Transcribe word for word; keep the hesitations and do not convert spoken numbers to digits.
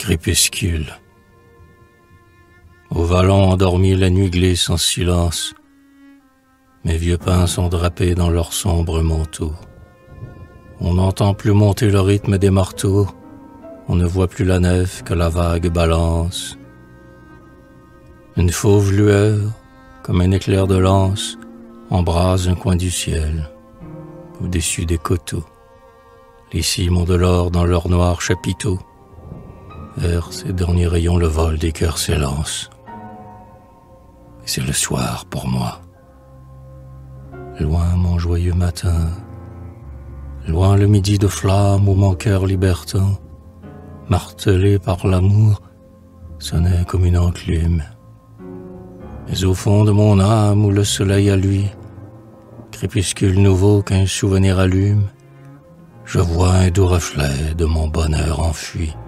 crépuscule. Au vallon endormi, la nuit glisse en silence. Mes vieux pins sont drapés dans leurs sombres manteaux. On n'entend plus monter le rythme des marteaux. On ne voit plus la nef que la vague balance. Une fauve lueur, comme un éclair de lance, embrase un coin du ciel, au-dessus des coteaux. Les cimes ont de l'or dans leurs noirs chapiteaux. Vers ces derniers rayons, le vol des cœurs s'élance. Et c'est le soir pour moi. Loin mon joyeux matin, loin le midi de flamme où mon cœur libertin, martelé par l'amour, sonnait comme une enclume. Mais au fond de mon âme où le soleil à lui, crépuscule nouveau qu'un souvenir allume, je vois un doux reflet de mon bonheur enfui.